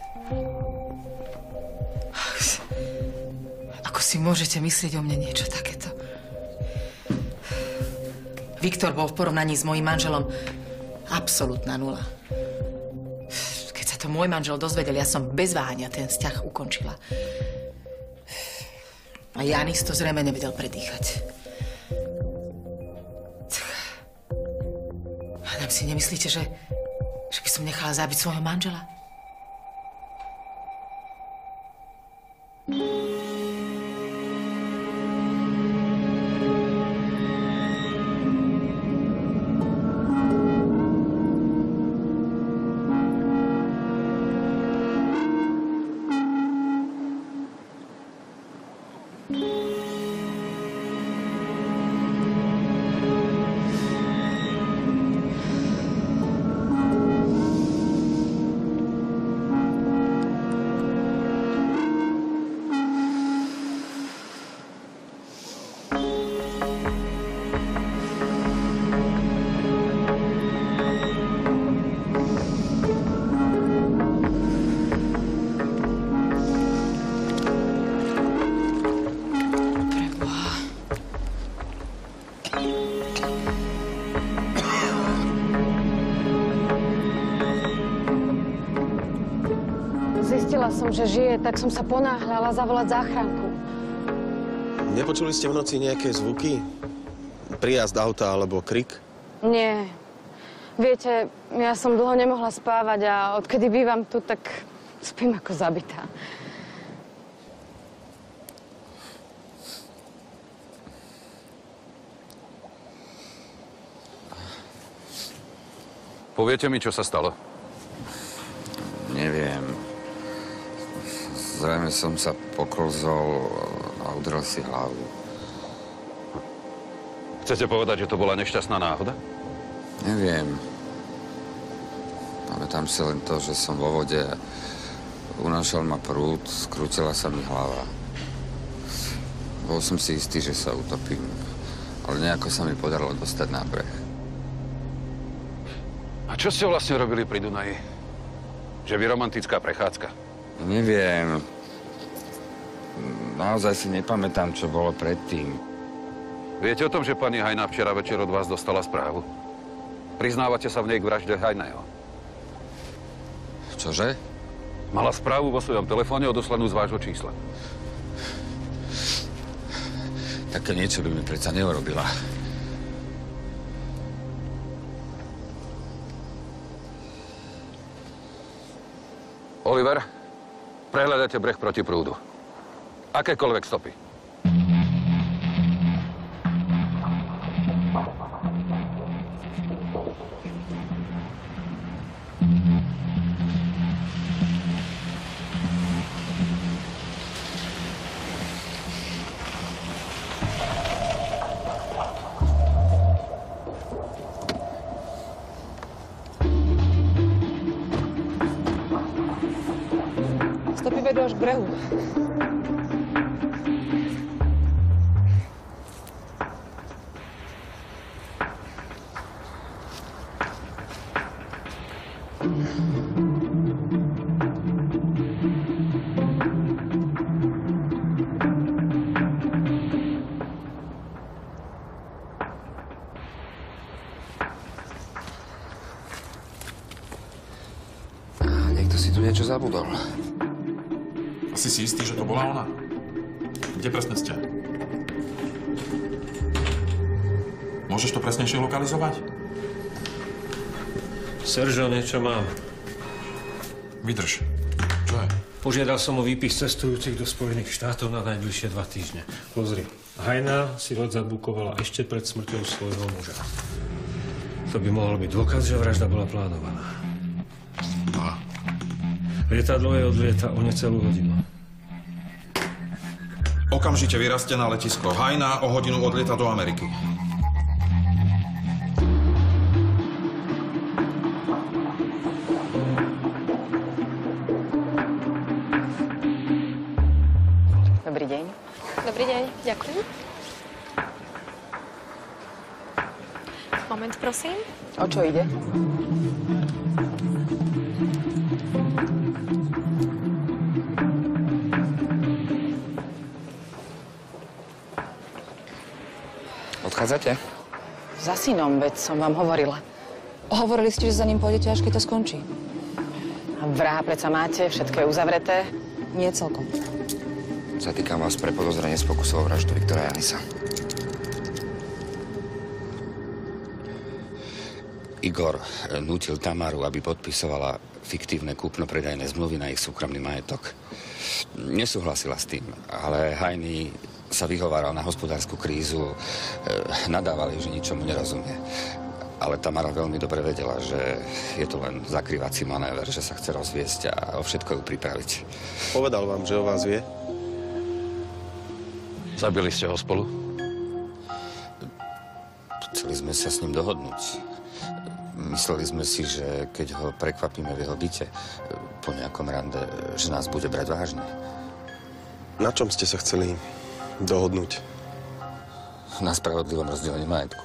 Speaker 11: Ako si môžete myslieť o mne niečo takéto? Viktor bol v porovnaní s mojím manželom absolútna nula. Keď sa to môj manžel dozvedel, ja som bez váhania ten vzťah ukončila. A Janis to zrejme nevedel predýchať. Hádam si, nemyslíte, že by som nechala zabiť svojho manžela?
Speaker 2: Zistila som, že žije, tak som sa ponáhľala zavolať záchranku.
Speaker 4: Nepočuli ste v noci nejaké zvuky? Prijazd auta alebo krik?
Speaker 2: Nie. Viete, ja som dlho nemohla spávať a odkedy bývam tu, tak spím ako zabitá.
Speaker 5: Poviete mi, čo sa stalo?
Speaker 8: Neviem. Zrejme som sa poklzol a udrel si hlavu.
Speaker 5: Chcete povedať, že to bola nešťastná náhoda?
Speaker 8: Neviem. Pamätám si len to, že som vo vode, unášal ma prúd, skrútila sa mi hlava. Bol som si istý, že sa utopím, ale nejako sa mi podarilo dostať na breh.
Speaker 5: A čo ste vlastne robili pri Dunaji? Že vy romantická prechádzka?
Speaker 8: Neviem. Naozaj si nepamätám, čo bolo predtým.
Speaker 5: Viete o tom, že pani Hajná včera večer od vás dostala správu? Priznávate sa v nej k vražde Hajného.
Speaker 8: Čože?
Speaker 5: Mala správu vo svojom telefóne odoslanú z vášho čísla.
Speaker 8: Také niečo by mi predsa neurobila.
Speaker 5: Oliver, prehľadajte breh proti prúdu. Akékoľvek stopy.
Speaker 12: Stopy vedú až k brehu.
Speaker 8: Niekto si tu niečo zabudol.
Speaker 9: Asi si istý, že to bola ona? Kde presne ste? Môžeš to presnejšie lokalizovať?
Speaker 18: Seržo, niečo mám.
Speaker 9: Vydrž. Čo je?
Speaker 18: Požiadal som o výpis cestujúcich do Spojených štátov na najbližšie 2 týždne. Pozri, Hajná si loď zabukovala ešte pred smrťou svojho muža. To by mohol byť dôkaz, že vražda bola plánovaná.
Speaker 9: A?
Speaker 18: Lietadlo je odlieta o necelú hodinu.
Speaker 9: Okamžite vyrazte na letisko. Hajná o hodinu odlieta do Ameriky.
Speaker 11: Dobrý deň.
Speaker 22: Dobrý deň, ďakujem. Moment, prosím.
Speaker 11: O čo ide?
Speaker 8: Odchádzate?
Speaker 11: Za synom, veď som vám hovorila.
Speaker 20: Hovorili ste, že za ním pôjdete, až keď to skončí.
Speaker 11: A vraha predsa máte, všetko je uzavreté?
Speaker 20: Nie celkom.
Speaker 8: Zatýkam vás pre podozrenie z pokusu o vraždu Viktora Janisa. Igor nútil Tamaru, aby podpisovala fiktívne kúpno-predajné zmluvy na ich súkromný majetok. Nesúhlasila s tým, ale Hajný sa vyhováral na hospodárskú krízu, nadával jej, že ničomu nerozumie. Ale Tamara veľmi dobre vedela, že je to len zakrývací manéver, že sa chce rozviesť a o všetko ju pripraviť.
Speaker 4: Povedal vám, že o vás vie?
Speaker 5: Zabili ste ho spolu?
Speaker 8: Chceli sme sa s ním dohodnúť. Mysleli sme si, že keď ho prekvapíme v jeho byte po nejakom rande, že nás bude brať vážne.
Speaker 4: Na čom ste sa chceli dohodnúť?
Speaker 8: Na spravodlivom rozdelení majetku.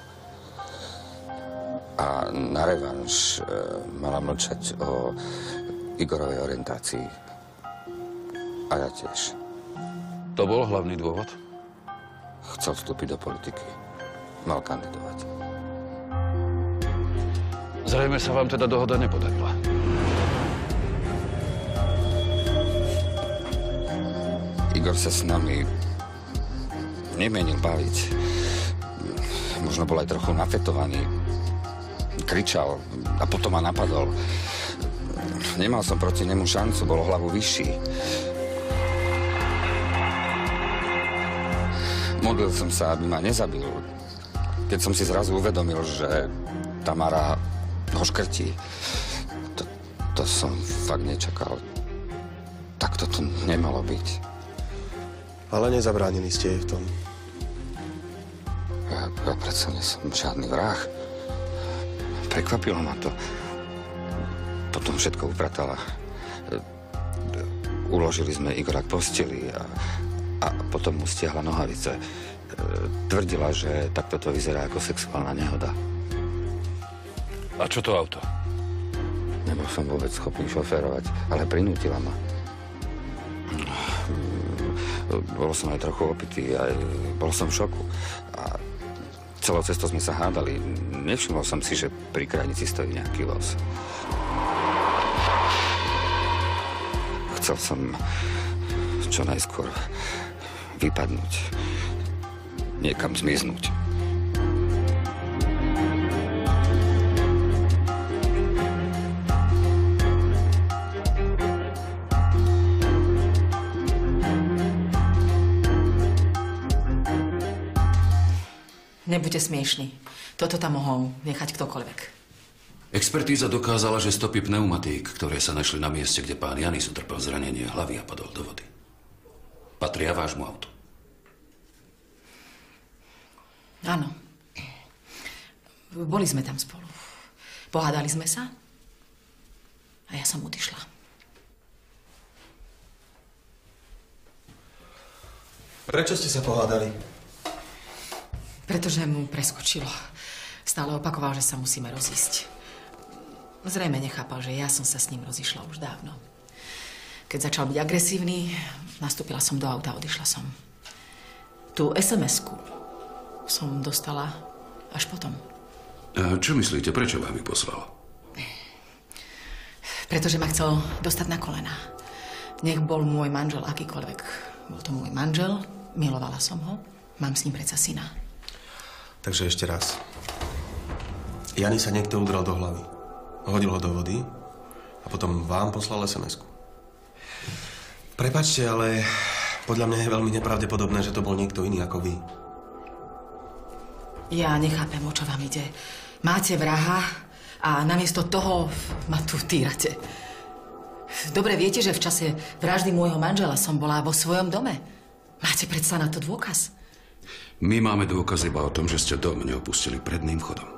Speaker 8: A na revanš mala mlčať o Igorovej orientácii. A ja tiež.
Speaker 5: To bol hlavný dôvod?
Speaker 8: Chcel vstúpiť do politiky. Mal kandidovať.
Speaker 5: Zrejme sa vám teda dohoda nepodarila.
Speaker 8: Igor sa s nami nemienil baviť. Možno bol aj trochu nafetovaný. Kričal a potom ma napadol. Nemal som proti nemu šancu, bol o hlavu vyšší. Modlil som sa, aby ma nezabil. Keď som si zrazu uvedomil, že Tamara ho škrtí, to som fakt nečakal. Tak to nemalo byť.
Speaker 4: Ale nezabránili ste jej v tom.
Speaker 8: Ja predsa nie som žiadny vrah. Prekvapilo ma to. Potom všetko upratala. Uložili sme Igora k posteli a potom mu stiahla nohavice. Tvrdila, že takto to vyzerá ako sexuálna nehoda.
Speaker 5: A čo to auto?
Speaker 8: Nebol som vôbec schopný šoférovať, ale prinútila ma. Bol som aj trochu opitý, aj bol som v šoku. A celou cestou sme sa hádali. Nevšimol som si, že pri krajnici stojí nejaký voz. Chcel som čo najskôr vypadnúť. Niekam zmiznúť.
Speaker 11: Nebuďte smiešni. Toto tam mohol nechať ktokoľvek.
Speaker 5: Expertíza dokázala, že stopy pneumatík, ktoré sa našli na mieste, kde pán Janis utrpel zranenie hlavy a padol do vody, patria vášmu autu.
Speaker 11: Áno. Boli sme tam spolu. Pohádali sme sa a ja som odišla.
Speaker 4: Prečo ste sa pohádali?
Speaker 11: Pretože mu preskočilo. Stále opakoval, že sa musíme rozísť. Zrejme nechápal, že ja som sa s ním rozišla už dávno. Keď začal byť agresívny, nastúpila som do auta a odišla som. Tú SMS-ku som dostala až potom.
Speaker 5: A čo myslíte, prečo vám ju poslal?
Speaker 11: Pretože ma chcel dostať na kolená. Nech bol môj manžel akýkoľvek. Bol to môj manžel, milovala som ho, mám s ním predsa syna.
Speaker 4: Takže ešte raz. Jani sa niekto udrel do hlavy. Hodil ho do vody a potom vám poslal SMS-ku. Prepáčte, ale podľa mňa je veľmi nepravdepodobné, že to bol niekto iný ako vy.
Speaker 11: Ja nechápem, o čo vám ide. Máte vraha a namiesto toho ma tu týrate. Dobre viete, že v čase vraždy môjho manžela som bola vo svojom dome. Máte predsa na to dôkaz?
Speaker 5: My máme dôkaz iba o tom, že ste dom neopustili predným vchodom.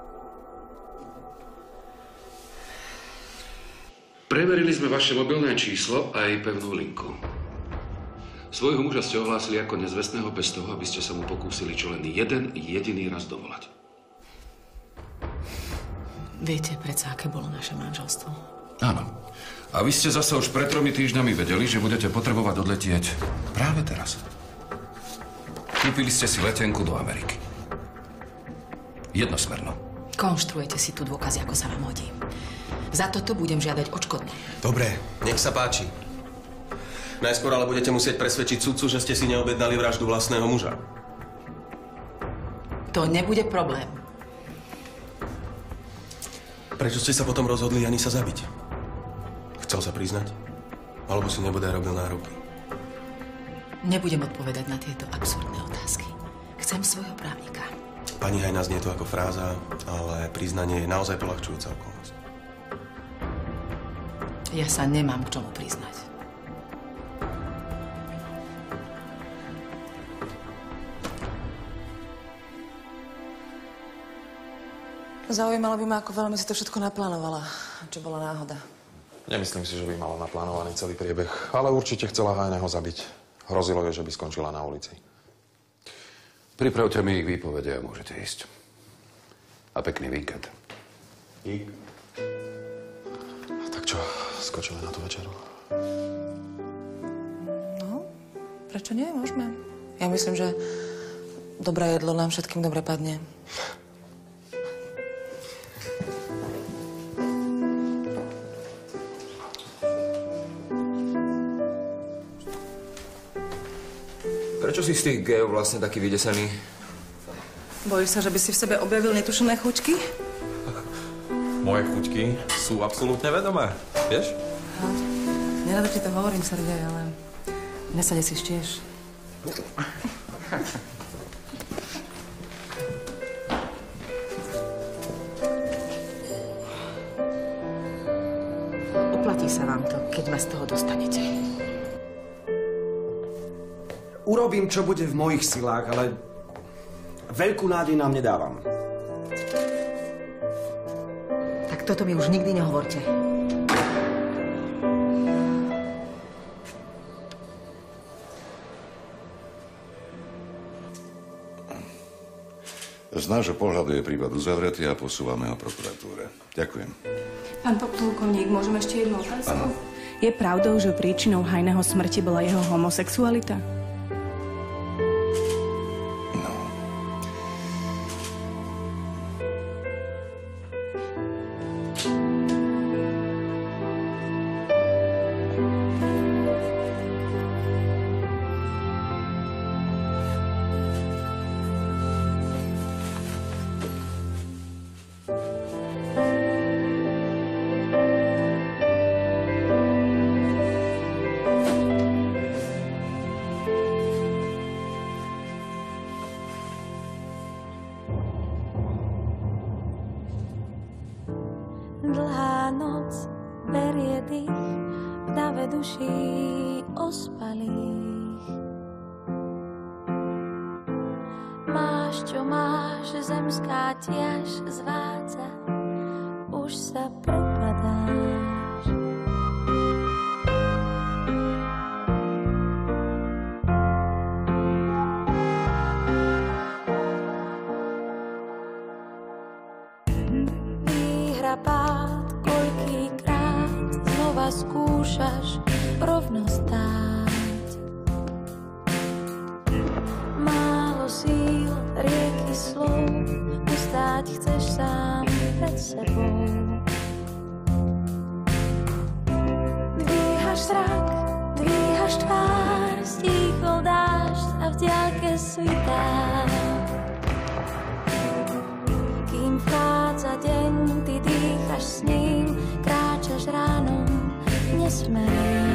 Speaker 5: Preverili sme vaše mobilné číslo a aj pevnú linku. Svojho muža ste ohlásili ako nezvestného bez toho, aby ste sa mu pokúsili čo len jeden jediný raz dovolať.
Speaker 11: Viete predsa, aké bolo naše manželstvo?
Speaker 5: Áno. A vy ste zase už pred 3 týždňami vedeli, že budete potrebovať odletieť práve teraz. Kúpili ste si letenku do Ameriky. Jednosmernú.
Speaker 11: Konštruujete si tu dôkazy, ako sa vám hodí. Za toto budem žiadať odškodné.
Speaker 4: Dobre, nech sa páči. Najskôr ale budete musieť presvedčiť sudcu, že ste si neobjednali vraždu vlastného muža.
Speaker 11: To nebude problém.
Speaker 4: Prečo ste sa potom rozhodli Janisa zabiť? Chcel sa priznať? Alebo si nebodaj robil nároky?
Speaker 11: Nebudem odpovedať na tieto absurdné otázky. Chcem svojho právnika.
Speaker 4: Pani Hajna, znie to ako fráza, ale priznanie je naozaj poľahčujúca okolnosť.
Speaker 11: Ja sa nemám k čomu priznať.
Speaker 20: Zaujímalo by ma, ako veľmi si to všetko naplánovala. Čo bola náhoda?
Speaker 9: Nemyslím si, že by mala naplánovaný celý priebeh, ale určite chcela Hajného zabiť. Hrozilo je, že by skončila na ulici.
Speaker 5: Pripravte mi ich výpovede a môžete ísť. A pekný víkend.
Speaker 9: Dík. Tak čo, skočíme na tú večeru?
Speaker 20: No, prečo nie? Môžeme. Ja myslím, že dobré jedlo nám všetkým dobre padne.
Speaker 8: Prečo si z tých gejov vlastne taký vydesený?
Speaker 20: Bojíš sa, že by si v sebe objavil netušené chuťky?
Speaker 9: Moje chuťky sú absolútne vedomé, vieš?
Speaker 20: Nerada ti to hovorím, Sergej, ale mne sa desíš tiež.
Speaker 11: Oplatí sa vám to, keď ma z toho dostanete.
Speaker 6: Urobím, čo bude v mojich silách, ale veľkú nádej nám nedávam.
Speaker 11: Tak toto mi už nikdy nehovorte.
Speaker 7: Z nášho pohľadu je prípad uzavretý a posúvame ho prokuratúre. Ďakujem.
Speaker 14: Pán plukovník, môžem ešte jednu otázku?
Speaker 7: Áno.
Speaker 14: Je pravdou, že príčinou Hajného smrti bola jeho homosexualita?
Speaker 23: Dlhá noc berie dých v dave duší ospalých. Máš, čo máš, zemská tiež zvádza, už sa prepadáš. Výhra pád, koľkýkrát znova skúšaš rovno stáť. Málo síl, rieky slov, ustáť chceš sám pred sebou. Dvíhaš zrak, dvíhaš tvár, stíchol dážď a v diaľke svitá. Kým vchádza deň, ty dýchaš s ním, kráčaš ránom nesmerný.